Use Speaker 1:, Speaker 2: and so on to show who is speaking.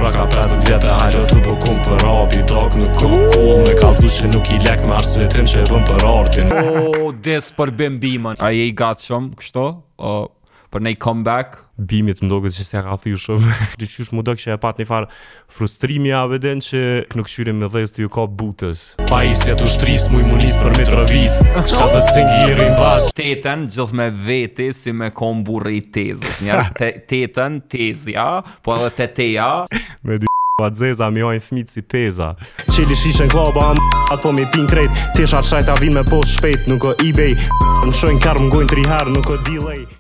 Speaker 1: Zemra ka 50 vjetë hajlo të po kum për rapi Dok nuk ku cool me kalzu që nuk I lek me arsyetim që e bëm për artin
Speaker 2: O, des për bimbimën. A je I gatshëm kështu? Për nej comeback?
Speaker 3: Bimit më doket që s'ja ka thyrë shumë. Dyqysh mu do që e pat një farë frustrimi aveden që nuk qyrim me dhez të ju ka butës.
Speaker 1: Pa isje të ushtris mu I munis për Mitrovic Qka të sengiri në vas
Speaker 2: Tetën gjithë me veti si me komburri I tezës. Njerë tetën, tezja, po edhe teteja.
Speaker 3: Me dy pa dzeza mi ojnë fmit si peza.
Speaker 4: Qeli shishen klaba atë po mi pin krejt Tesha qajta vin me post shpejt Nuk o eBay Në shojnë karë më gojnë 3 herë Nuk o delay